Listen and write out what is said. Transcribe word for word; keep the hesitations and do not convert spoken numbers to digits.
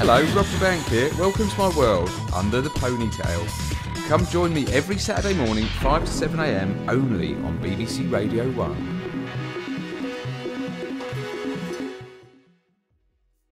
Hello, Rob the Bank here. Welcome to my world, Under the Ponytail. Come join me every Saturday morning, five to seven a m, only on B B C Radio one.